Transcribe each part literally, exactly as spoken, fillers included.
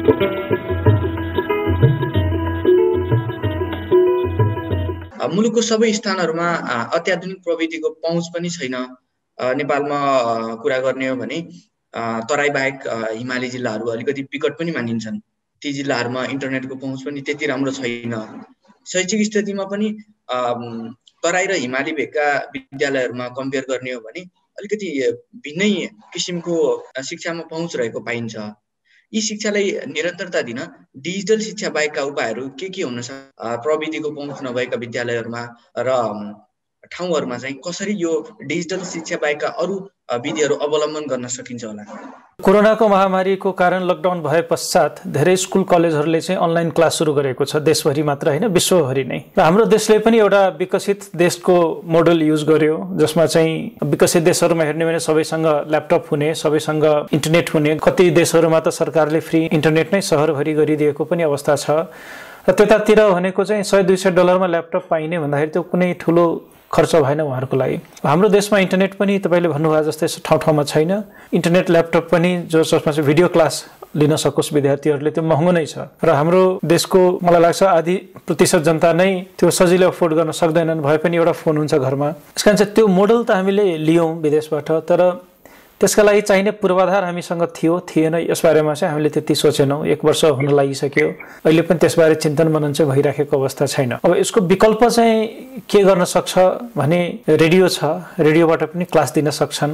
मुलुकको सबै स्थानहरूमा अत्याधुनिक प्रविधिको पहुँच पनि छैन। नेपालमा कुरा गर्ने हो भने तराई बाहेक हिमाली जिल्लाहरू अलिकति विकट पनि मानिन्छन्। ती जिल्लाहरूमा इन्टरनेटको पहुँच पनि त्यति राम्रो छैन। शैक्षिक स्थितिमा पनि तराई र हिमाली भेगका विद्यालयहरूमा कम्पेयर गर्ने हो भने अलिकति भिन्नै किसिमको शिक्षामा पहुँच रहेको पाइन्छ। यी शिक्षालाई निरन्तरता दिन डिजिटल शिक्षा बाहेकका उपायहरू के के हुन सक्छ? प्रविधिको पहुँच नभएका विद्यालयहरूमा र ठाउँहरूमा चाहिँ कसरी यो डिजिटल शिक्षा बाहेकका अरू विधिहरू अवलम्बन गर्न सकिन्छ होला? कोरोनाको महामारीको कारण लकडाउन भए पश्चात धेरै स्कुल कलेजहरूले चाहिँ अनलाइन क्लास सुरु गरेको छ, देशभरि मात्र होइन विश्वभरि नै। र हाम्रो देशले पनि एउटा विकसित देशको मोडल युज गर्यो, जसमा चाहिँ विकसित देशहरूमा हेर्ने भने सबैसँग ल्यापटप हुने, सबैसँग इन्टरनेट हुने। कति देशहरूमा त सरकारले फ्री इन्टरनेट नै सहरभरि गरिदिएको पनि अवस्था छ। र त्यतातिर भनेको चाहिँ सय दुई सय डलरमा ल्यापटप पाइने भन्दाखेरि त्यो कुनै ठुलो खर्च भएन उहाँहरूको लागि। हाम्रो देशमा इन्टरनेट पनि तपाईँले भन्नुभयो जस्तै ठाउँ ठाउँमा छैन। इन्टरनेट ल्यापटप पनि जो जसमा चाहिँ भिडियो क्लास लिन सकोस् विद्यार्थीहरूले, त्यो महँगो नै छ। र हाम्रो देशको मलाई लाग्छ आधी प्रतिशत जनता नै त्यो सजिलै अफोर्ड गर्न सक्दैनन्, भए पनि एउटा फोन हुन्छ घरमा। त्यस कारण चाहिँ त्यो मोडल त हामीले लियौँ विदेशबाट, तर त्यसका लागि चाहिने पूर्वाधार हामीसँग थियो थिएन यसबारेमा चाहिँ हामीले त्यति सोचेनौँ। एक वर्ष हुन लागिसक्यो, अहिले पनि त्यसबारे चिन्तन मनन चाहिँ भइराखेको अवस्था छैन। अब यसको विकल्प चाहिँ के गर्न सक्छ भने रेडियो छ, रेडियोबाट पनि क्लास दिन सक्छन्।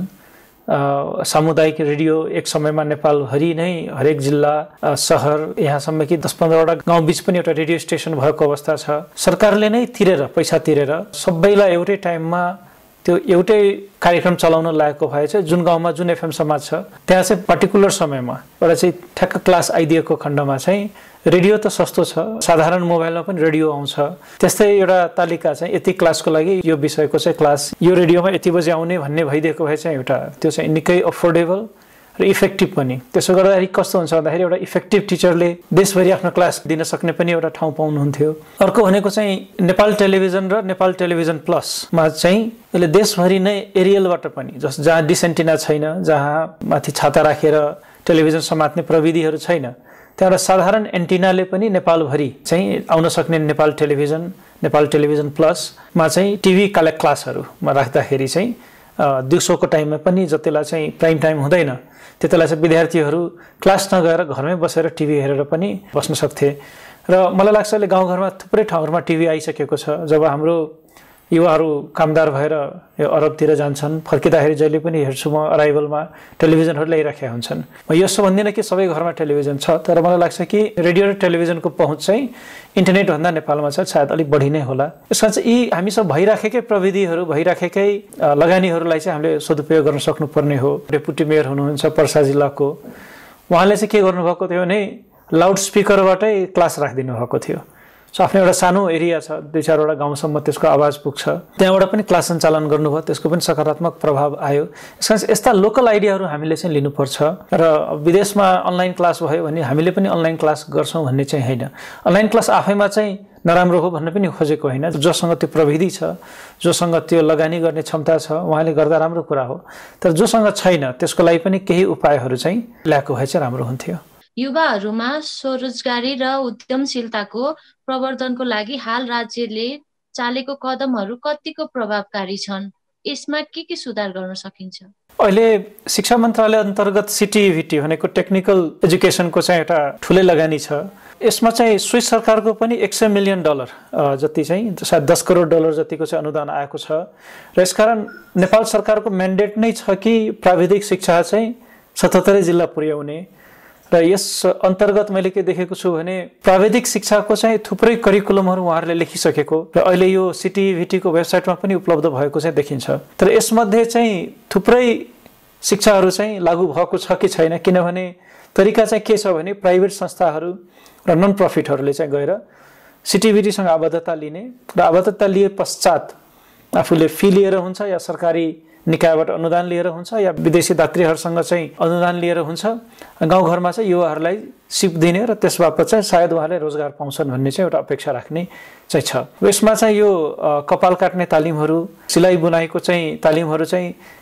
सामुदायिक रेडियो एक समयमा नेपालभरि नै हरेक जिल्ला सहर यहाँसम्म कि दस पन्ध्रवटा गाउँ बिच पनि एउटा रेडियो स्टेसन भएको अवस्था छ। सरकारले नै तिरेर पैसा तिरेर सबैलाई एउटै टाइममा त्यो एउटै कार्यक्रम चलाउन लागेको भए चाहिँ जुन गाउँमा जुन एफएम समाज छ त्यहाँ चाहिँ पर्टिकुलर समयमा एउटा चाहिँ ठ्याक्क क्लास आइदिएको खण्डमा चाहिँ रेडियो त सस्तो छ, साधारण मोबाइलमा पनि रेडियो आउँछ। त्यस्तै एउटा तालिका चाहिँ यति क्लासको लागि यो विषयको चाहिँ क्लास यो रेडियोमा यति बजे आउने भन्ने भइदिएको भए चाहिँ एउटा त्यो चाहिँ निकै अफोर्डेबल र इफेक्टिभ पनि। त्यसो गर्दाखेरि कस्तो हुन्छ भन्दाखेरि एउटा इफेक्टिभ टिचरले देशभरि आफ्नो क्लास दिन सक्ने पनि एउटा ठाउँ पाउनुहुन्थ्यो। अर्को भनेको चाहिँ नेपाल टेलिभिजन र नेपाल टेलिभिजन प्लसमा चाहिँ यसले देशभरि नै एरियलबाट पनि, जस जहाँ डिसेन्टिना छैन, जहाँ माथि छाता राखेर टेलिभिजन समात्ने प्रविधिहरू छैन, त्यहाँ एउटा साधारण एन्टिनाले पनि नेपालभरि चाहिँ आउन सक्ने नेपाल टेलिभिजन, नेपाल टेलिभिजन प्लसमा चाहिँ टिभी कालेक्ट क्लासहरूमा राख्दाखेरि चाहिँ दिउँसोको टाइममा पनि जतिलाई चाहिँ प्राइम टाइम हुँदैन त्यतिलाई चाहिँ विद्यार्थीहरू क्लास नगएर घरमै बसेर टिभी हेरेर पनि बस्न सक्थे। र मलाई लाग्छ अहिले गाउँघरमा थुप्रै ठाउँहरूमा टिभी आइसकेको छ। जब हाम्रो युवाहरू कामदार भएर यो अरबतिर जान्छन्, फर्किँदाखेरि जहिले पनि हेर्छु म अराइभलमा टेलिभिजनहरू ल्याइराखेका हुन्छन्। म यसो भन्दिनँ कि सबै घरमा टेलिभिजन छ, तर मलाई लाग्छ कि रेडियो र टेलिभिजनको पहुँच चाहिँ इन्टरनेटभन्दा नेपालमा चाहिँ सायद अलिक बढी नै होला। यसमा चाहिँ यी हामीसँग भइराखेकै प्रविधिहरू, भइराखेकै लगानीहरूलाई चाहिँ हामीले सदुपयोग गर्न सक्नुपर्ने हो। डेपुटी मेयर हुनुहुन्छ पर्सा जिल्लाको, उहाँले चाहिँ के गर्नुभएको थियो भने लाउड स्पिकरबाटै क्लास राखिदिनु भएको थियो। सो आफ्नो एउटा सानो एरिया छ, दुई चारवटा गाउँसम्म त्यसको आवाज पुग्छ, त्यहाँबाट पनि क्लास सञ्चालन गर्नुभयो, त्यसको पनि सकारात्मक प्रभाव आयो। यसमा यस्ता लोकल आइडियाहरू हामीले चाहिँ लिनुपर्छ। र विदेशमा अनलाइन क्लास भयो भने हामीले पनि अनलाइन क्लास गर्छौँ भन्ने चाहिँ होइन। अनलाइन क्लास आफैमा चाहिँ नराम्रो हो भन्ने पनि खोजेको होइन। जोसँग त्यो प्रविधि छ, जोसँग त्यो लगानी गर्ने क्षमता छ, उहाँले गर्दा राम्रो कुरा हो। तर जोसँग छैन त्यसको लागि पनि केही उपायहरू चाहिँ ल्याएको भए चाहिँ राम्रो हुन्थ्यो। युवाहरूमा स्वरोजगारी र उद्यमशीलताको प्रवर्धनको लागि हाल राज्यले चालेको कदमहरू कतिको प्रभावकारी छन्? यसमा के के सुधार गर्न सकिन्छ? अहिले शिक्षा मन्त्रालय अन्तर्गत सिटिभिटी भनेको टेक्निकल एजुकेसनको चाहिँ एउटा ठुलै लगानी छ। यसमा चाहिँ स्विस सरकारको पनि एक सय मिलियन डलर जति चाहिँ सायद दस करोड डलर जतिको चाहिँ अनुदान आएको छ। र यसकारण नेपाल सरकारको म्यान्डेट नै छ कि प्राविधिक शिक्षा चाहिँ सतहत्तरै जिल्ला पुर्याउने। र यस अन्तर्गत मैले के देखेको छु भने प्राविधिक शिक्षाको चाहिँ थुप्रै करिकुलमहरू उहाँहरूले लेखिसकेको र अहिले यो सिटिभिटीको वेबसाइटमा पनि उपलब्ध भएको चाहिँ देखिन्छ। तर यसमध्ये चाहिँ थुप्रै शिक्षाहरू चाहिँ लागू भएको छ कि छैन, किनभने तरिका चाहिँ के छ भने प्राइभेट संस्थाहरू र नन प्रफिटहरूले चाहिँ गएर सिटिभिटीसँग आबद्धता लिने र आबद्धता लिए पश्चात आफूले फी लिएर हुन्छ या सरकारी निकायबाट अनुदान लिएर हुन्छ या विदेशी दात्रीहरूसँग चाहिँ अनुदान लिएर हुन्छ, गाउँघरमा चाहिँ युवाहरूलाई सिप दिने र त्यस बापत चाहिँ सायद उहाँले रोजगार पाउँछन् भन्ने चाहिँ एउटा अपेक्षा राख्ने चाहिँ छ। यसमा चाहिँ यो कपाल काट्ने तालिमहरू, सिलाइ बुनाइको चाहिँ तालिमहरू चाहिँ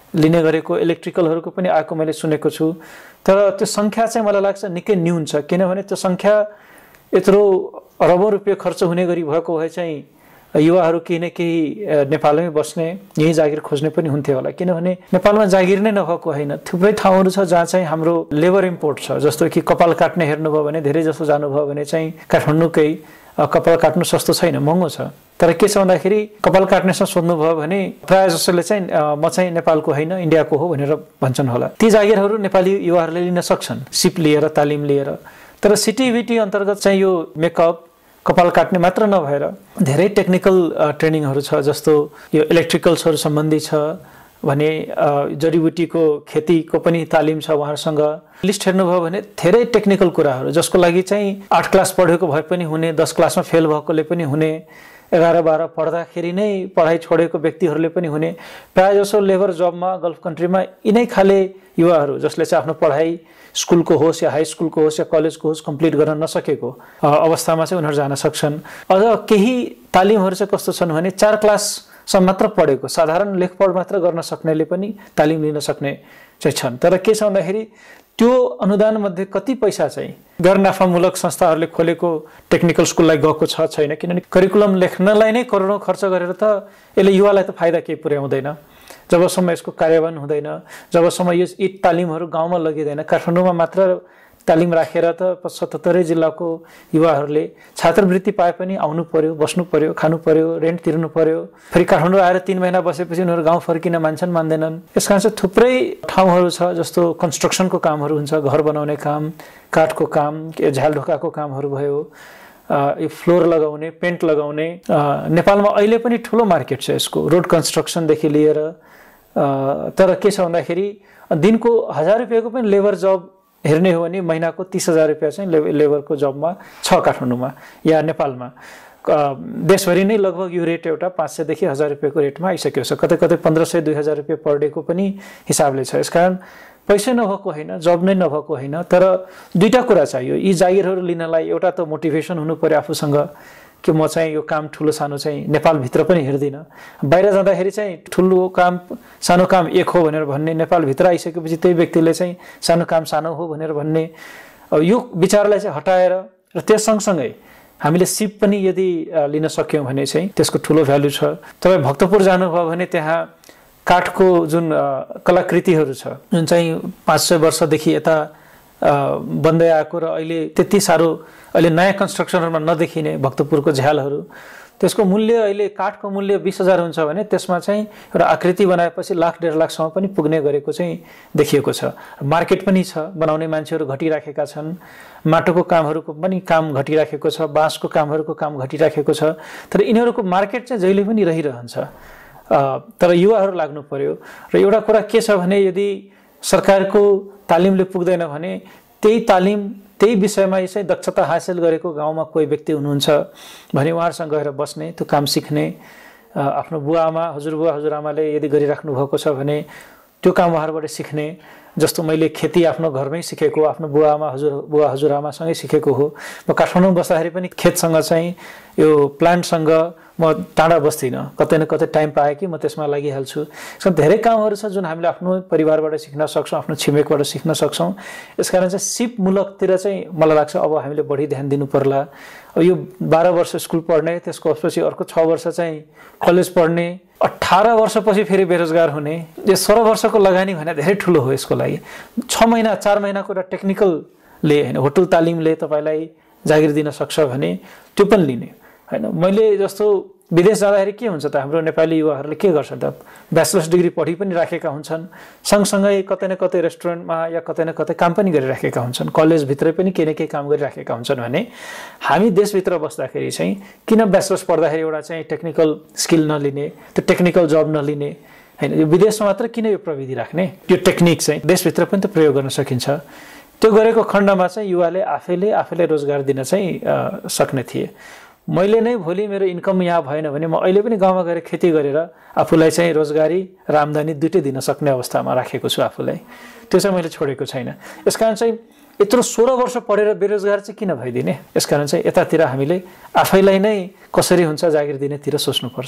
लिने गरेको, इलेक्ट्रिकलहरूको पनि आएको मैले सुनेको छु। तर त्यो सङ्ख्या चाहिँ मलाई लाग्छ निकै न्यून छ, किनभने त्यो सङ्ख्या यत्रो अरबौँ रुपियाँ खर्च हुने गरी भएको भए चाहिँ युवाहरू केही न केही नेपालमै बस्ने, यही जागिर खोज्ने पनि हुन्थ्यो होला। किनभने नेपालमा जागिर नै नभएको होइन, थुप्रै ठाउँहरू छ जहाँ चाहिँ हाम्रो लेबर इम्पोर्ट छ। जस्तो कि कपाल काट्ने हेर्नुभयो भने धेरै जसो जानुभयो भने चाहिँ काठमाडौँकै कपाल काट्नु सस्तो छैन, महँगो छ। तर के छ भन्दाखेरि कपाल काट्नेसँग सोध्नुभयो भने प्रायः जसोले चाहिँ म चाहिँ नेपालको होइन इन्डियाको हो भनेर भन्छन् होला। ती जागिरहरू नेपाली युवाहरूले लिन सक्छन् सिप लिएर, तालिम लिएर। तर सिटिभिटी अन्तर्गत चाहिँ यो मेकअप, कपाल काट्ने मात्र नभएर धेरै टेक्निकल ट्रेनिङहरू छ। जस्तो यो इलेक्ट्रिकल्सहरू सम्बन्धी छ भने जडीबुटीको खेतीको पनि तालिम छ उहाँहरूसँग। लिस्ट हेर्नुभयो भने धेरै टेक्निकल कुराहरू जसको लागि चाहिँ आठ क्लास पढेको भए पनि हुने, दस क्लासमा फेल भएकोले पनि हुने, एघार बाह्र पढ्दाखेरि नै पढाइ छोडेको व्यक्तिहरूले पनि हुने। प्रायः जसो लेबर जबमा गल्फ कन्ट्रीमा यिनै खाले युवाहरू जसले चाहिँ आफ्नो पढाइ स्कुलको होस् या हाई स्कुलको होस् या कलेजको होस् कम्प्लिट गर्न नसकेको अवस्थामा चाहिँ उनीहरू जान सक्छन्। अझ केही तालिमहरू चाहिँ कस्तो छन् भने चार क्लाससम्म मात्र पढेको, साधारण लेखपढ मात्र गर्न सक्नेले पनि तालिम लिन सक्ने चाहिँ छन्। तर के छ भन्दाखेरि त्यो अनुदानमध्ये कति पैसा चाहिँ गैर नाफामूलक संस्थाहरूले खोलेको टेक्निकल स्कुललाई गएको छ छैन। किनभने करिकुलम लेख्नलाई नै करोडौँ खर्च गरेर त यसले युवालाई त फाइदा केही पुर्याउँदैन जबसम्म यसको कार्यान्वयन हुँदैन, जबसम्म यो यी तालिमहरू गाउँमा लगिँदैन। काठमाडौँमा मात्र तालिम राखेर त सतहत्तरै जिल्लाको युवाहरूले छात्रवृत्ति पाए पनि आउनु पर्यो, बस्नु पर्यो, खानु पर्यो, रेन्ट तिर्नु पर्यो। फेरि काठमाडौँ आएर तीन महिना बसेपछि उनीहरू गाउँ फर्किन मान्छन् मान्दैनन्। यस कारण चाहिँ थुप्रै ठाउँहरू छ जस्तो कन्स्ट्रक्सनको कामहरू हुन्छ, घर बनाउने काम, काठको काम, झ्याल ढोकाको कामहरू भयो, यो फ्लोर लगाउने, पेन्ट लगाउने। नेपालमा अहिले पनि ठुलो मार्केट छ यसको, रोड कन्स्ट्रक्सनदेखि लिएर। तर के छ भन्दाखेरि दिनको हजार रुपियाँको पनि लेबर जब हेर्ने हो भने महिनाको तीस हजार रुपियाँ चाहिँ लेबरको जबमा छ काठमाडौँमा या नेपालमा। देशभरि नै लगभग यो रेट एउटा पाँच सयदेखि हजार रुपियाँको रेटमा आइसकेको छ। कतै कतै पन्ध्र सय दुई हजार रुपियाँ पर डेको पनि हिसाबले छ। यसकारण पैसै नभएको होइन, जब नै नभएको होइन। तर दुईवटा कुरा चाहियो यी जागिरहरू लिनलाई। एउटा त मोटिभेसन हुनु पर्यो आफूसँग कि म चाहिँ यो काम ठुलो सानो चाहिँ नेपालभित्र पनि हेर्दिनँ, बाहिर जाँदाखेरि चाहिँ ठुलो काम सानो काम एक हो भनेर भन्ने, नेपालभित्र आइसकेपछि त्यही व्यक्तिले चाहिँ सानो काम सानो हो भनेर भन्ने, यो विचारलाई चाहिँ हटाएर र त्यस सँगसँगै हामीले सिप पनि यदि लिन सक्यौँ भने चाहिँ त्यसको ठुलो भ्यालु छ। तपाईँ भक्तपुर जानुभयो भने त्यहाँ काठको जुन कलाकृतिहरू छ जुन चाहिँ पाँच सय वर्षदेखि यता बन्दै आएको र अहिले त्यति साह्रो अहिले नयाँ कन्स्ट्रक्सनहरूमा नदेखिने भक्तपुरको झ्यालहरू, त्यसको मूल्य अहिले काठको मूल्य बिस हजार हुन्छ भने त्यसमा चाहिँ एउटा आकृति बनाएपछि लाख डेढ लाखसम्म पनि पुग्ने गरेको चाहिँ देखिएको छ। मार्केट पनि छ, बनाउने मान्छेहरू घटिराखेका छन्, माटोको कामहरूको पनि काम घटिराखेको छ, बाँसको कामहरूको काम घटिराखेको छ। तर यिनीहरूको मार्केट चाहिँ जहिले पनि रहिरहन्छ। तर युवाहरू लाग्नु पर्यो। र एउटा कुरा के छ भने यदि सरकारको तालिमले पुग्दैन भने त्यही तालिम त्यही विषयमा चाहिँ दक्षता हासिल गरेको गाउँमा कोही व्यक्ति हुनुहुन्छ भने उहाँहरूसँग गएर बस्ने, त्यो काम सिक्ने, आफ्नो बुवाआमा हजुरबुवा हजुरआमाले यदि गरिराख्नु भएको छ भने त्यो काम उहाँहरूबाट सिक्ने। जस्तो मैले खेती आफ्नो घरमै सिकेको, आफ्नो बुवाआमा हजुर बुवा हजुरआमासँगै सिकेको हो। म काठमाडौँ बस्दाखेरि पनि खेतसँग चाहिँ यो प्लान्टसँग म टाढा बस्दिनँ, कतै न कतै टाइम पाएँ कि म त्यसमा लागिहाल्छु। यसमा धेरै कामहरू छ जुन हामीले आफ्नो परिवारबाट सिक्न सक्छौँ, आफ्नो छिमेकबाट सिक्न सक्छौँ। यसकारण चाहिँ सिपमूलकतिर चाहिँ मलाई लाग्छ अब हामीले बढी ध्यान दिनु पर्ला। अब यो बाह्र वर्ष स्कुल पढ्ने, त्यसको पछि अर्को छ वर्ष चाहिँ कलेज पढ्ने, अठार वर्षपछि फेरि बेरोजगार हुने, यो सोह्र वर्षको लगानी भने धेरै ठुलो हो। यसको लागि छ महिना चार महिनाको एउटा टेक्निकलले होइन होटल तालिमले तपाईँलाई जागिर दिन सक्छ भने त्यो पनि लिने होइन। मैले जस्तो विदेश जाँदाखेरि के हुन्छ त हाम्रो नेपाली युवाहरूले के गर्छ त ब्याचलर्स डिग्री पढि पनि राखेका हुन्छन्, सँगसँगै कतै न कतै रेस्टुरेन्टमा या कतै न कतै काम पनि गरिराखेका हुन्छन्, कलेजभित्रै पनि केही न केही काम गरिराखेका हुन्छन्। भने हामी देशभित्र बस्दाखेरि चाहिँ किन ब्याचलर्स पढ्दाखेरि एउटा चाहिँ टेक्निकल स्किल नलिने, त्यो टेक्निकल जब नलिने होइन। यो विदेशमा मात्र किन यो प्रविधि राख्ने, यो टेक्निक चाहिँ देशभित्र पनि त प्रयोग गर्न सकिन्छ। त्यो गरेको खण्डमा चाहिँ युवाले आफैले आफैले रोजगार दिन चाहिँ सक्ने थिए। मैले नै भोलि मेरो इन्कम यहाँ भएन भने म अहिले पनि गाउँमा गएर खेती गरेर आफूलाई चाहिँ रोजगारी र आम्दानी दुइटै दिन सक्ने अवस्थामा राखेको छु आफूलाई। त्यो चाहिँ मैले छोडेको छैन। यसकारण चाहिँ यत्रो सोह्र वर्ष पढेर बेरोजगार चाहिँ किन भइदिने। यसकारण चाहिँ यतातिर हामीले आफैलाई नै कसरी हुन्छ जागिर दिनेतिर सोच्नुपर्छ।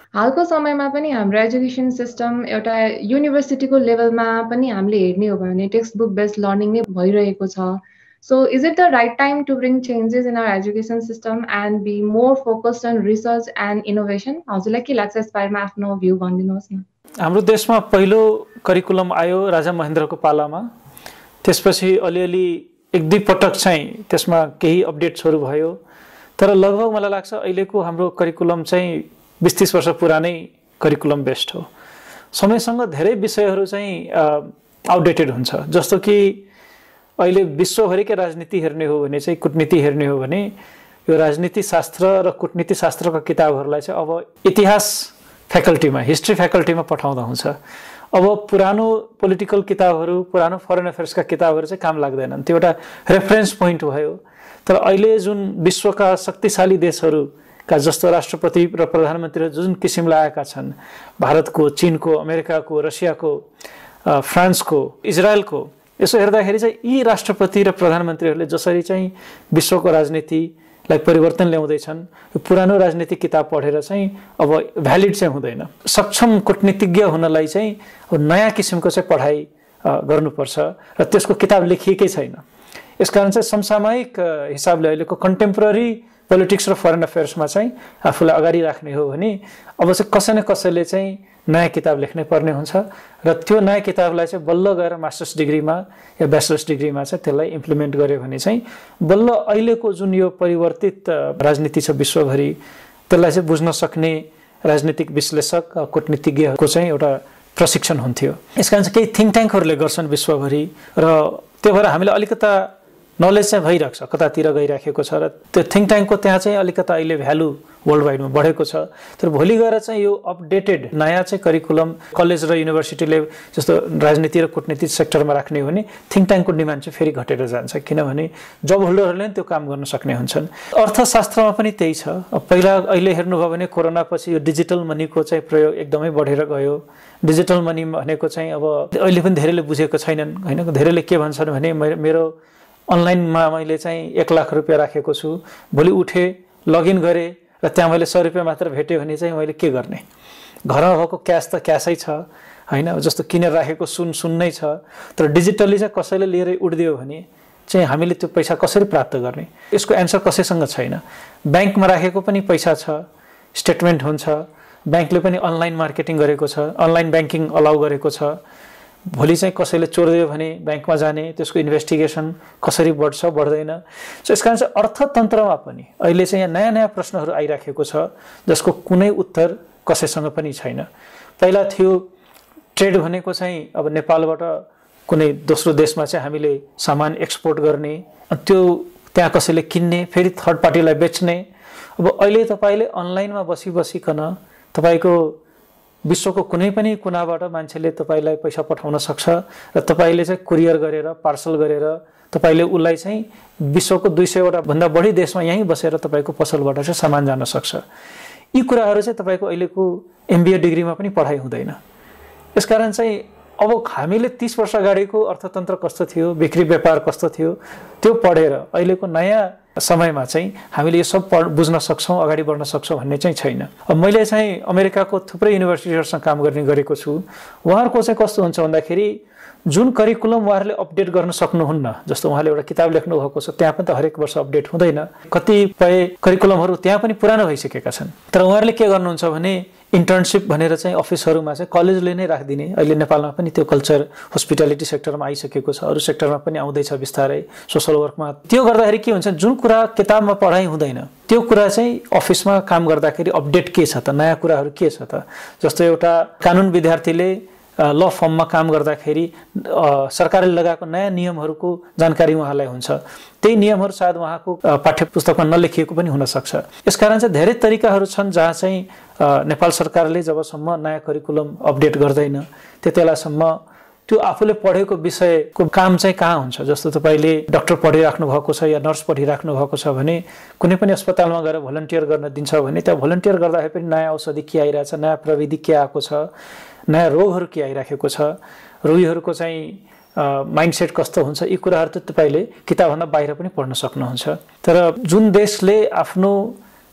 हालको समयमा पनि हाम्रो एजुकेसन सिस्टम एउटा युनिभर्सिटीको लेभलमा पनि हामीले हेर्ने हो भने टेक्स्ट बुक बेस्ड लर्निङ नै भइरहेको छ. So is it the right time to bring changes in our education system and be more focused on research and innovation? हजुरलाई के लाग्छ यस बारेमा आफ्नो भ्यू भनिदिनुहोस् न. हाम्रो देशमा पहिलो करिकुलम आयो राजा महेन्द्रको पालामा. त्यसपछि अलिअलि एक दुई पटक चाहिँ त्यसमा केही अपडेट्सहरू भयो. तर लगभग मलाई लाग्छ अहिलेको हाम्रो करिकुलम चाहिँ बीस तीस वर्ष पुरानै करिकुलम बेस्ड हो. समयसँग धेरै विषयहरू चाहिँ आउटडेटेड हुन्छ. जस्तो कि अहिले विश्वभरिकै राजनीति हेर्ने हो भने चाहिँ कूटनीति हेर्ने हो भने यो राजनीति शास्त्र र कूटनीति शास्त्रका किताबहरूलाई चाहिँ अब इतिहास फ्याकल्टीमा हिस्ट्री फ्याकल्टीमा पठाउँदा हुन्छ. अब पुरानो पोलिटिकल किताबहरू पुरानो फरेन अफेयर्सका किताबहरू चाहिँ काम लाग्दैनन्. त्यो एउटा रेफरेन्स पोइन्ट भयो. तर अहिले जुन विश्वका शक्तिशाली देशहरूका जस्तो राष्ट्रपति र प्रधानमन्त्रीहरू जुन किसिमले आएका छन्, भारतको, चीनको, अमेरिकाको, रसियाको, फ्रान्सको, इजरायलको, यसो हेर्दाखेरि चाहिँ यी राष्ट्रपति र प्रधानमन्त्रीहरूले जसरी चाहिँ विश्वको राजनीतिलाई परिवर्तन ल्याउँदैछन्, यो पुरानो राजनीतिक किताब पढेर चाहिँ अब भ्यालिड चाहिँ हुँदैन. सक्षम कूटनीतिज्ञ हुनलाई चाहिँ अब नयाँ किसिमको चाहिँ पढाइ गर्नुपर्छ र त्यसको किताब लेखिएकै छैन. यसकारण चाहिँ समसामयिक हिसाबले अहिलेको कन्टेम्पोरेरी पोलिटिक्स र फरेन अफेयर्समा चाहिँ आफूलाई अगाडि राख्ने हो भने अब चाहिँ कसै न कसैले चाहिँ नयाँ किताब लेख्नै पर्ने हुन्छ र त्यो नयाँ किताबलाई चाहिँ बल्ल गएर मास्टर्स डिग्रीमा या ब्याचलर्स डिग्रीमा चाहिँ त्यसलाई इम्प्लिमेन्ट गर्यो भने चाहिँ बल्ल अहिलेको जुन यो परिवर्तित राजनीति छ विश्वभरि त्यसलाई चाहिँ बुझ्न सक्ने राजनीतिक विश्लेषक कूटनीतिज्ञहरूको चाहिँ एउटा प्रशिक्षण हुन्थ्यो. यसकारण चाहिँ केही थिङ्क ट्याङ्कहरूले गर्छन् विश्वभरि र त्यो भएर हामीले अलिकता नलेज चाहिँ भइरहेको छ, कतातिर गइराखेको छ र त्यो थिङ्क ट्याङ्कको त्यहाँ चाहिँ अलिकता अहिले भ्यालु वर्ल्ड वाइडमा बढेको छ. तर भोलि गएर चाहिँ यो अपडेटेड नयाँ चाहिँ करिकुलम कलेज र युनिभर्सिटीले जस्तो राजनीति र कूटनीति सेक्टरमा राख्ने हो भने थिङ्क ट्याङ्कको डिमान्ड चाहिँ फेरि घटेर जान्छ. किनभने जब होल्डरहरूले पनि त्यो काम गर्न सक्ने हुन्छन्. अर्थशास्त्रमा पनि त्यही छ. पहिला अहिले हेर्नुभयो भने कोरोना पछि यो डिजिटल मनीको चाहिँ प्रयोग एकदमै बढेर गयो. डिजिटल मनी भनेको चाहिँ अब अहिले पनि धेरैले बुझेको छैनन् होइन. धेरैले के भन्छन् भने मेरो अनलाइनमा मैले चाहिँ एक लाख रुपियाँ राखेको छु, भोलि उठे लगइन गरेँ र त्यहाँ मैले सय रुपियाँ मात्र भेट्यो भने चाहिँ मैले के गर्ने. घरमा भएको क्यास त क्यासै छ होइन. जस्तो किनेर राखेको सुन सुन नै छ. तर डिजिटली चाहिँ कसैले लिएर उड्दियो भने चाहिँ हामीले त्यो पैसा कसरी प्राप्त गर्ने, यसको एन्सर कसैसँग छैन. ब्याङ्कमा राखेको पनि पैसा छ, स्टेटमेन्ट हुन्छ. ब्याङ्कले पनि अनलाइन मार्केटिङ गरेको छ, अनलाइन ब्याङ्किङ अलाउ गरेको छ. भोलि चाहिँ कसैले चोरिदियो भने ब्याङ्कमा जाने, त्यसको इन्भेस्टिगेसन कसरी बढ्छ बढ्दैन. सो यसकारण चाहिँ अर्थतन्त्रमा पनि अहिले चाहिँ यहाँ नयाँ नयाँ प्रश्नहरू आइराखेको छ जसको कुनै उत्तर कसैसँग पनि छैन. पहिला थियो ट्रेड भनेको चाहिँ अब नेपालबाट कुनै दोस्रो देशमा चाहिँ हामीले सामान एक्सपोर्ट गर्ने, त्यो त्यहाँ कसैले किन्ने, फेरि थर्ड पार्टीलाई बेच्ने. अब अहिले तपाईँले अनलाइनमा बसी बसिकन तपाईँको विश्वको कुनै पनि कुनाबाट मान्छेले तपाईँलाई पैसा पठाउन सक्छ र तपाईँले चाहिँ कुरियर गरेर पार्सल गरेर तपाईँले उसलाई चाहिँ विश्वको दुई सयवटा भन्दा बढी देशमा यहीँ बसेर तपाईँको पसलबाट चाहिँ सामान जान सक्छ. यी कुराहरू चाहिँ तपाईँको अहिलेको एमबिए डिग्रीमा पनि पढाइ हुँदैन. यसकारण चाहिँ अब हामीले तीस वर्ष अगाडिको अर्थतन्त्र कस्तो थियो, बिक्री व्यापार कस्तो थियो, त्यो पढेर अहिलेको नयाँ समयमा चाहिँ हामीले यो सब पढ बुझ्न सक्छौँ, अगाडि बढ्न सक्छौँ भन्ने चाहिँ छैन. अब मैले चाहिँ अमेरिकाको थुप्रै युनिभर्सिटीहरूसँग काम गर्ने गरेको छु. उहाँहरूको चाहिँ कस्तो हुन्छ भन्दाखेरि जुन करिकुलम उहाँहरूले अपडेट गर्न सक्नुहुन्न, जस्तो उहाँले एउटा किताब लेख्नु भएको छ त्यहाँ पनि त हरेक वर्ष अपडेट हुँदैन. कतिपय करिकुलमहरू त्यहाँ पनि पुरानो भइसकेका छन्. तर उहाँहरूले के गर्नुहुन्छ भने इन्टर्नसिप भनेर चाहिँ अफिसहरूमा चाहिँ कलेजले नै राखिदिने. अहिले नेपालमा पनि त्यो कल्चर हस्पिटालिटी सेक्टरमा आइसकेको छ, अरू सेक्टरमा पनि आउँदैछ बिस्तारै, सोसल वर्कमा. त्यो गर्दाखेरि के हुन्छ, जुन कुरा किताबमा पढाइ हुँदैन त्यो कुरा चाहिँ अफिसमा काम गर्दाखेरि अपडेट के छ त, नयाँ कुराहरू के छ त. जस्तो एउटा कानुन विद्यार्थीले ल फर्ममा काम गर्दाखेरि सरकारले लगाएको नयाँ नियमहरूको जानकारी उहाँलाई हुन्छ. त्यही नियमहरू सायद उहाँको पाठ्य पुस्तकमा नलेखिएको पनि हुनसक्छ. यसकारण चाहिँ धेरै तरिकाहरू छन् जहाँ चाहिँ नेपाल सरकारले जबसम्म नयाँ करिकुलम अपडेट गर्दैन त्यति बेलासम्म त्यो आफूले पढेको विषयको काम चाहिँ कहाँ हुन्छ. जस्तो तपाईँले डाक्टर पढिराख्नु भएको छ या नर्स पढिराख्नु भएको छ भने कुनै पनि अस्पतालमा गएर भलन्टियर गर्न दिन्छ भने त्यहाँ भलन्टियर गर्दाखेरि पनि नयाँ औषधि के आइरहेछ, नयाँ प्रविधि के आएको छ, नयाँ रोगहरू के आइराखेको छ, रोगीहरूको चाहिँ माइन्डसेट कस्तो हुन्छ, यी कुराहरू त तपाईँले किताबभन्दा बाहिर पनि पढ्न सक्नुहुन्छ. तर जुन देशले आफ्नो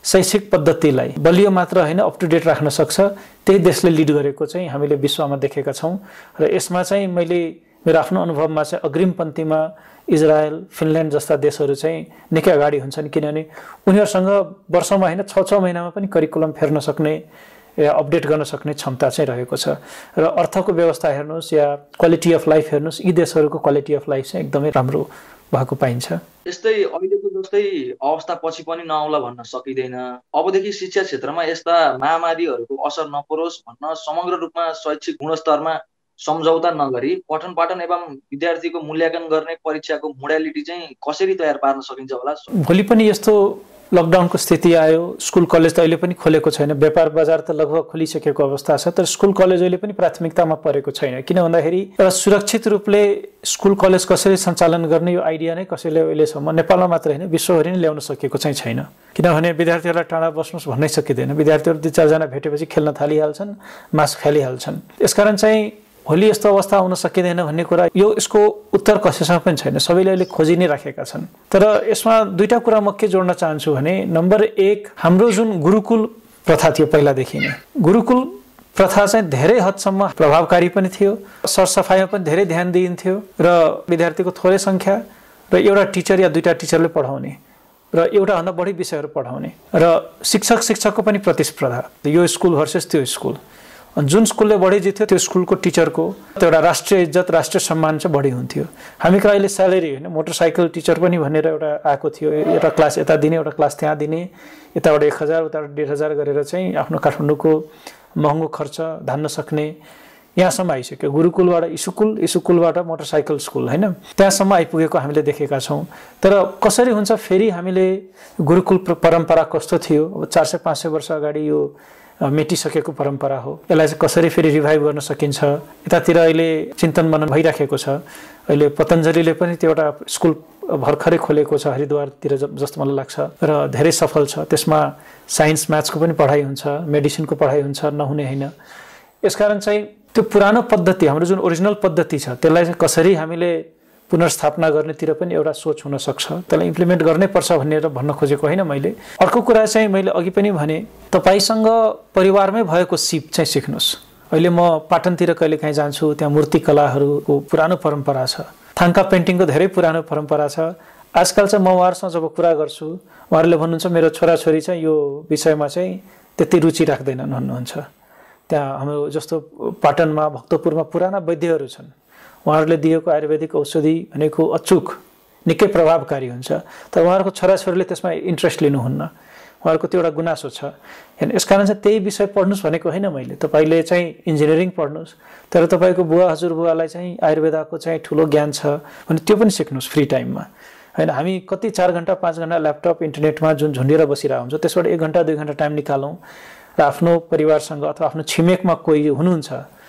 शैक्षिक पद्धतिलाई बलियो मात्र होइन अप टु डेट राख्न सक्छ त्यही देशले लिड गरेको चाहिँ हामीले विश्वमा देखेका छौँ र यसमा चाहिँ मैले मेरो आफ्नो अनुभवमा चाहिँ अग्रिम पन्थीमा इजरायल फिनल्यान्ड जस्ता देशहरू चाहिँ निकै अगाडि हुन्छन् किनभने उनीहरूसँग वर्षमा होइन छ छ महिनामा पनि करिकुलम फेर्न सक्ने या अपडेट गर्न सक्ने क्षमता चाहिँ रहेको छ र अर्थको व्यवस्था हेर्नुहोस् या क्वालिटी अफ लाइफ हेर्नुहोस् यी देशहरूको क्वालिटी अफ लाइफ चाहिँ एकदमै राम्रो भएको पाइन्छ। यस्तै अहिलेको जस्तै अवस्था पछि पनि नआउला भन्न सकिँदैन। अबदेखि शिक्षा क्षेत्रमा यस्ता महामारीहरूको असर नपरोस् भन्न समग्र रूपमा शैक्षिक गुणस्तरमा सम्झौता नगरी पठन पाठन एवं विद्यार्थीको मूल्याङ्कन गर्ने परीक्षाको मोडालिटी चाहिँ कसरी तयार पार्न सकिन्छ होला? भोलि पनि यस्तो लकडाउनको स्थिति आयो, स्कुल कलेज त अहिले पनि खोलेको छैन, व्यापार बजार त लगभग खोलिसकेको अवस्था छ, तर स्कुल कलेज अहिले पनि प्राथमिकतामा परेको छैन। किन भन्दाखेरि एउटा सुरक्षित रूपले स्कुल कलेज कसरी सञ्चालन गर्ने यो आइडिया नै कसैले अहिलेसम्म नेपालमा मात्र होइन विश्वभरि नै ल्याउन सकेको चाहिँ छैन। किनभने विद्यार्थीहरूलाई टाढा बस्नुहोस् भन्नै सकिँदैन, विद्यार्थीहरू दुई चारजना भेटेपछि खेल्न थालिहाल्छन्, मास्क फालिहाल्छन्। यसकारण चाहिँ भोलि यस्तो अवस्था आउन सकिँदैन भन्ने कुरा यो यसको उत्तर कसैसँग पनि छैन, सबैले अहिले खोजि नै राखेका छन्। तर यसमा दुईटा कुरा म के जोड्न चाहन्छु भने नम्बर एक, हाम्रो जुन गुरुकुल प्रथा थियो पहिलादेखि नै, गुरुकुल प्रथा चाहिँ धेरै हदसम्म प्रभावकारी पनि थियो, सरसफाइमा पनि धेरै ध्यान दिइन्थ्यो र विद्यार्थीको थोरै सङ्ख्या र एउटा टिचर या दुईटा टिचरले पढाउने र एउटाभन्दा बढी विषयहरू पढाउने र शिक्षक शिक्षकको पनि प्रतिस्पर्धा, यो स्कुल भर्सेस त्यो स्कुल, जुन स्कुलले बढी जित्थ्यो त्यो स्कुलको टिचरको एउटा राष्ट्रिय इज्जत राष्ट्रिय सम्मान चाहिँ बढी हुन्थ्यो। हामी कहाँ अहिले स्यालेरी होइन मोटरसाइकल टिचर पनि भनेर एउटा आएको थियो, एउटा क्लास यता दिने एउटा क्लास त्यहाँ दिने, यताबाट एक हजार उताबाट डेढ हजार गरेर चाहिँ आफ्नो काठमाडौँको महँगो खर्च धान्न सक्ने यहाँसम्म आइसक्यो। गुरुकुलबाट स्कुल, स्कुलबाट मोटरसाइकल स्कुल होइन त्यहाँसम्म आइपुगेको हामीले देखेका छौँ। तर कसरी हुन्छ फेरि हामीले गुरुकुल परम्परा कस्तो थियो, अब चार सय पाँच सय वर्ष अगाडि यो मेटिसकेको परम्परा हो, यसलाई चाहिँ कसरी फेरि रिभाइभ गर्न सकिन्छ, यतातिर अहिले चिन्तन मनन भइराखेको छ। अहिले पतञ्जलीले पनि त्यो एउटा स्कुल भर्खरै खोलेको छ हरिद्वारतिर जस्तो मलाई लाग्छ र धेरै सफल छ। त्यसमा साइन्स म्याथ्सको पनि पढाइ हुन्छ, मेडिसिनको पढाइ हुन्छ, नहुने होइन। यसकारण चाहिँ त्यो पुरानो पद्धति हाम्रो जुन ओरिजिनल पद्धति छ त्यसलाई चाहिँ कसरी हामीले पुनर्स्थापना गर्नेतिर पनि एउटा सोच हुन सक्छ, त्यसलाई इम्प्लिमेन्ट गर्नै पर्छ भनेर भन्न खोजेको होइन मैले। अर्को कुरा चाहिँ मैले अघि पनि भने तपाईसँग परिवारमै भएको सिप चाहिँ सिक्नुहोस्। अहिले म पाटनतिर कहिले काहीँ जान्छु, त्यहाँ मूर्तिकलाहरूको पुरानो परम्परा छ, थाङ्का पेन्टिङको धेरै पुरानो परम्परा छ। आजकल चाहिँ म उहाँहरूसँग जब कुरा गर्छु उहाँहरूले भन्नुहुन्छ मेरो छोराछोरी चाहिँ यो विषयमा चाहिँ त्यति रुचि राख्दैनन् भन्नुहुन्छ। त्यहाँ हाम्रो जस्तो पाटनमा भक्तपुरमा पुराना वैद्यहरू छन्, उहाँहरूले दिएको आयुर्वेदिक औषधि भनेको अचुक निकै प्रभावकारी हुन्छ, तर उहाँहरूको छोराछोरीले त्यसमा इन्ट्रेस्ट लिनुहुन्न, उहाँहरूको त्यो एउटा गुनासो छ। होइन यसकारण चाहिँ त्यही विषय पढ्नुहोस् भनेको होइन मैले, तपाईँले चाहिँ इन्जिनियरिङ पढ्नुहोस्, तर तपाईँको बुवा हजुरबुवालाई चाहिँ आयुर्वेदको चाहिँ ठुलो ज्ञान छ भने त्यो पनि सिक्नुहोस् फ्री टाइममा। होइन हामी कति चार घन्टा पाँच घन्टा ल्यापटप इन्टरनेटमा जुन झुन्डिएर बसिरहेको हुन्छ त्यसबाट एक घन्टा दुई घन्टा टाइम निकालौँ र आफ्नो परिवारसँग अथवा आफ्नो छिमेकमा कोही हुनुहुन्छ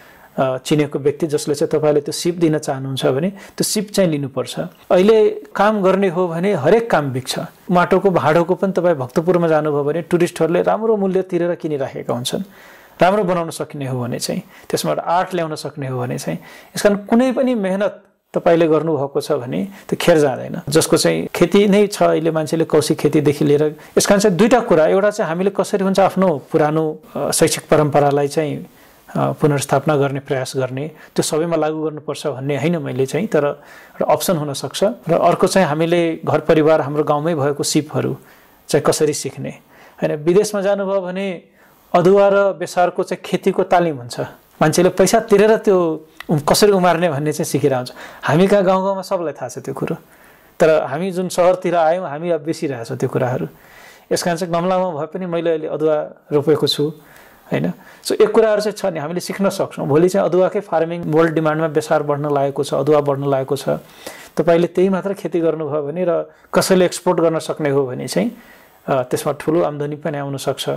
चिनेको व्यक्ति जसले चाहिँ तपाईँले त्यो सिप दिन चाहनुहुन्छ भने त्यो सिप चाहिँ लिनुपर्छ। अहिले काम गर्ने हो भने हरेक काम बिग्छ। माटोको भाँडोको पनि तपाईँ भक्तपुरमा जानुभयो भने टुरिस्टहरूले राम्रो मूल्य तिरेर किनिराखेका हुन्छन्। राम्रो बनाउन सक्ने हो भने चाहिँ त्यसबाट आर्ट ल्याउन सक्ने हो भने चाहिँ यसकारण कुनै पनि मेहनत तपाईँले गर्नुभएको छ भने त्यो खेर जाँदैन। जसको चाहिँ खेती नै छ अहिले मान्छेले कौशिक खेतीदेखि लिएर, यसकारण चाहिँ दुईवटा कुरा, एउटा चाहिँ हामीले कसरी हुन्छ आफ्नो पुरानो शैक्षिक परम्परालाई चाहिँ पुनर्स्थापना गर्ने प्रयास गर्ने, त्यो सबैमा लागू गर्नुपर्छ भन्ने होइन मैले चाहिँ, तर एउटा अप्सन हुनसक्छ। र अर्को चाहिँ हामीले घर परिवार हाम्रो गाउँमै भएको सिपहरू चाहिँ कसरी सिक्ने। होइन विदेशमा जानुभयो भने अदुवा र बेसारको चाहिँ खेतीको तालिम हुन्छ, मान्छेले पैसा तिरेर त्यो कसरी उमार्ने भन्ने चाहिँ सिकिरहेको हुन्छ। हामी कहाँ गाउँ गाउँमा सबलाई थाहा छ त्यो कुरो, तर हामी जुन सहरतिर आयौँ हामी अब बिर्सिरहेछ त्यो कुराहरू। यस कारण चाहिँ गमलामा भए पनि मैले अहिले अदुवा रोपेको छु होइन। सो एक कुराहरू चाहिँ छ नि हामीले सिक्न सक्छौँ। भोलि चाहिँ अदुवाकै फार्मिङ वर्ल्ड डिमान्डमा बेसार बढ्न लागेको छ, अदुवा बढ्न लागेको छ, तपाईँले त्यही मात्र खेती गर्नुभयो भने र कसैले एक्सपोर्ट गर्न सक्ने हो भने चाहिँ त्यसमा ठुलो आम्दानी पनि आउन सक्छ।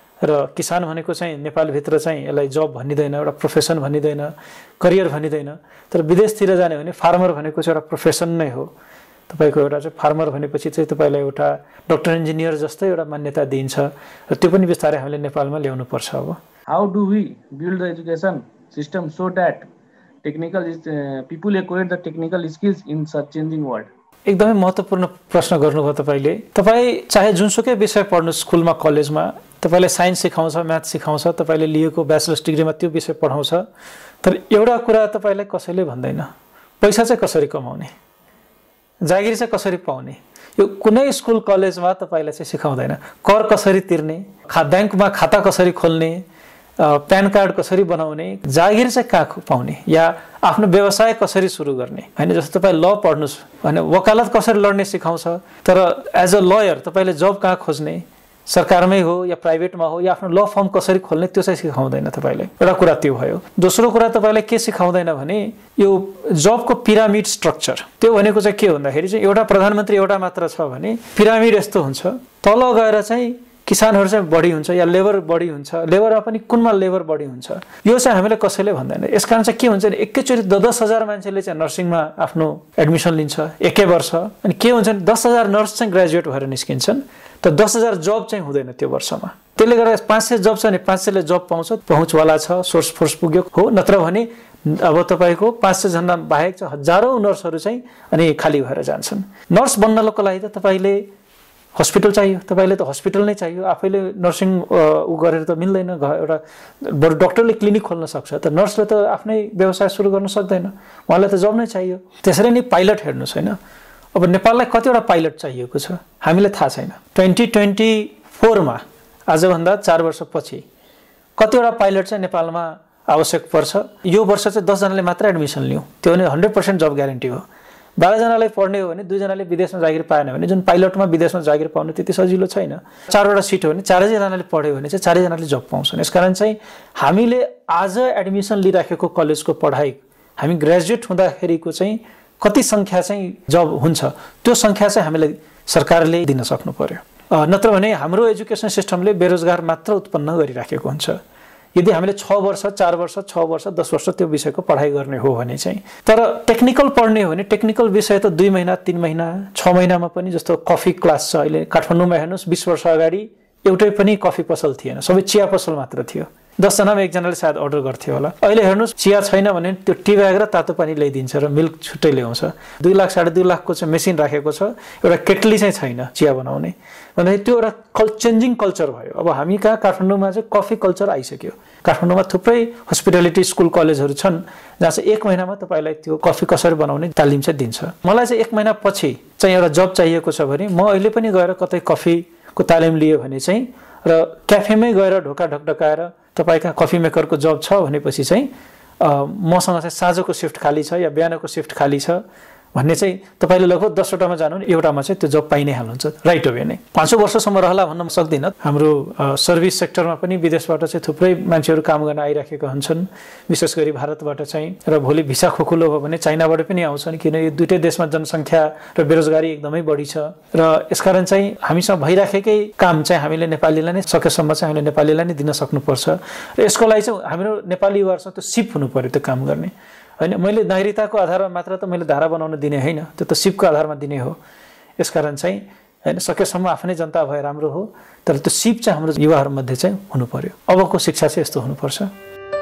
र किसान भनेको चाहिँ नेपालभित्र चाहिँ यसलाई जब भनिँदैन, एउटा प्रोफेसन भनिँदैन, करियर भनिँदैन, तर विदेशतिर जाने भने फार्मर भनेको चाहिँ एउटा प्रोफेसन नै हो। तपाईँको एउटा चाहिँ फार्मर भनेपछि चाहिँ तपाईँलाई एउटा डक्टर इन्जिनियर जस्तै एउटा मान्यता दिइन्छ र त्यो पनि बिस्तारै हामीले नेपालमा ल्याउनु पर्छ। अब how do we build the education system so that technical people acquire the technical skills in such changing world? एकदमै महत्त्वपूर्ण प्रश्न गर्नुभयो तपाईँले। तपाईँ चाहे जुनसुकै विषय पढ्नु स्कुलमा कलेजमा, तपाईँलाई साइन्स सिकाउँछ, म्याथ सिकाउँछ, तपाईँले लिएको ब्याचलर्स डिग्रीमा त्यो विषय पढाउँछ, तर एउटा कुरा तपाईँलाई कसैले भन्दैन, पैसा चाहिँ कसरी कमाउने, जागिर चाहिँ कसरी पाउने। यो कुनै स्कुल कलेजमा तपाईँलाई चाहिँ सिकाउँदैन। कर कसरी तिर्ने, खा ब्याङ्कमा खाता कसरी खोल्ने, प्यान कार्ड कसरी बनाउने, जागिर चाहिँ कहाँ पाउने, या आफ्नो व्यवसाय कसरी सुरु गर्ने हैन। जस्तो तपाईँ ल पढ्नुहोस् भने वकालत कसरी लड्ने सिकाउँछ, तर एज अ लयर तपाईँले जब कहाँ खोज्ने, सरकारमै हो या प्राइभेटमा हो, या आफ्नो ल फर्म कसरी खोल्ने, त्यो चाहिँ सिकाउँदैन तपाईँले। एउटा कुरा त्यो भयो। दोस्रो कुरा तपाईँलाई के सिकाउँदैन भने यो जबको पिरामिड स्ट्रक्चर। त्यो भनेको चाहिँ के भन्दाखेरि चाहिँ एउटा प्रधानमन्त्री एउटा मात्र छ भने पिरामिड यस्तो हुन्छ, तल गएर चाहिँ किसानहरू चाहिँ बढी हुन्छ या लेबर बढी हुन्छ, लेबरमा पनि कुनमा लेबर बढी हुन्छ, यो चाहिँ हामीले कसैले भन्दैन। यसकारण चाहिँ के हुन्छ भने एकैचोटि द दस हजार मान्छेले चाहिँ नर्सिङमा आफ्नो एडमिसन लिन्छ एकै वर्ष, अनि के हुन्छ भने दस हजार नर्स चाहिँ ग्रेजुएट भएर निस्किन्छन्, तर दस हजार जब चाहिँ हुँदैन त्यो वर्षमा। त्यसले गर्दा पाँच सय जब छ भने पाँच सयले जब पाउँछ, पहुँचवाला छ, सोर्स फोर्स पुग्यो हो, नत्र भने अब तपाईँको पाँच सयजना बाहेक चाहिँ हजारौँ नर्सहरू चाहिँ अनि खाली भएर जान्छन्। नर्स बन्नको लागि त तपाईँले हस्पिटल चाहियो, तपाईँले त हस्पिटल नै चाहियो, आफैले नर्सिङ उ गरेर त मिल्दैन। एउटा बरु डक्टरले क्लिनिक खोल्न सक्छ, तर नर्सले त आफ्नै व्यवसाय सुरु गर्न सक्दैन, उहाँलाई त जब नै चाहियो। त्यसरी नै पाइलट हेर्नुहोस् होइन, अब नेपाललाई कतिवटा पाइलट चाहिएको छ हामीलाई थाहा छैन। ट्वेन्टी ट्वेन्टी फोरमा आजभन्दा चार वर्षपछि कतिवटा पाइलट चाहिँ नेपालमा आवश्यक पर्छ। यो वर्ष चाहिँ दसजनाले मात्र एडमिसन लियौँ, त्यो भने हन्ड्रेड पर्सेन्ट जब ग्यारेन्टी हो। बाह्रजनालाई पढ्ने हो भने दुईजनाले विदेशमा जागिर पाएन भने, जुन पाइलटमा विदेशमा जागिर पाउनु त्यति सजिलो छैन। चारवटा सिट हो भने चारैजनाले पढ्यो भने चाहिँ चारैजनाले जब पाउँछन्। यसकारण चाहिँ हामीले आज एडमिसन लिइराखेको कलेजको पढाइ हामी ग्रेजुएट हुँदाखेरिको चाहिँ कति सङ्ख्या चाहिँ जब हुन्छ त्यो सङ्ख्या चाहिँ हामीलाई सरकारले दिन सक्नु पर्यो, नत्र भने हाम्रो एजुकेसन सिस्टमले बेरोजगार मात्र उत्पन्न गरिराखेको हुन्छ। यदि हामीले छ वर्ष चार वर्ष छ वर्ष दस वर्ष त्यो विषयको पढाइ गर्ने हो भने चाहिँ, तर टेक्निकल पढ्ने हो भने टेक्निकल विषय त दुई महिना तिन महिना छ महिनामा पनि, जस्तो कफी क्लास छ अहिले काठमाडौँमा हेर्नुहोस्, बिस वर्ष अगाडि एउटै पनि कफी पसल थिएन, सबै चिया पसल मात्र थियो, दसजनामा एकजनाले सायद अर्डर गर्थ्यो होला। अहिले हेर्नुहोस् चिया छैन भने त्यो टी ब्याग र तातो पानी ल्याइदिन्छ र मिल्क छुट्टै ल्याउँछ। दुई लाख साढे दुई लाखको चाहिँ मेसिन राखेको छ, एउटा केटली चाहिँ छैन चिया बनाउने, भन्दाखेरि त्यो एउटा कल चेन्जिङ कल्चर भयो। अब हामी कहाँ काठमाडौँमा चाहिँ कफी कल्चर आइसक्यो। काठमाडौँमा थुप्रै हस्पिटालिटी स्कुल कलेजहरू छन् जहाँ चाहिँ एक महिनामा तपाईँलाई त्यो कफी कसरी बनाउने तालिम चाहिँ दिन्छ। मलाई चाहिँ एक महिना पछि चाहिँ एउटा जब चाहिएको छ भने म अहिले पनि गएर कतै कफीको तालिम लियो भने चाहिँ र क्याफेमै गएर ढोका ढकढकाएर तपाईँका कफी मेकरको जब छ भनेपछि चाहिँ मसँग चाहिँ साँझको सिफ्ट खाली छ या बिहानको सिफ्ट खाली छ भन्ने चाहिँ तपाईँले लगभग दसवटामा जानु भने एउटामा चाहिँ त्यो जब पाइ नै हाल्नुहुन्छ, राइट अवे नै। पाँचौँ वर्षसम्म रहला भन्न सक्दिनँ। हाम्रो सर्भिस सेक्टरमा पनि विदेशबाट चाहिँ थुप्रै मान्छेहरू काम गर्न आइराखेका हुन्छन्, विशेष गरी भारतबाट चाहिँ, र भोलि भिसा खोकुलो हो भने चाइनाबाट पनि आउँछन्, किन यो दुइटै देशमा जनसङ्ख्या र बेरोजगारी एकदमै बढी छ। र यसकारण चाहिँ हामीसँग भइराखेकै काम चाहिँ हामीले नेपालीलाई नै सकेसम्म चाहिँ हामीले नेपालीलाई नै दिन सक्नुपर्छ। र यसको लागि चाहिँ हाम्रो नेपाली युवाहरूसँग त्यो सिप हुनु पर्यो त्यो काम गर्ने होइन। मैले नागरिकताको आधारमा मात्र त मैले धारा बनाउन दिने होइन, त्यो त सिपको आधारमा दिने हो। यसकारण चाहिँ होइन सकेसम्म आफ्नै जनता भए राम्रो हो, तर त्यो सिप चाहिँ हाम्रो युवाहरूमध्ये चाहिँ हुनु पर्यो। अबको शिक्षा चाहिँ यस्तो हुनुपर्छ।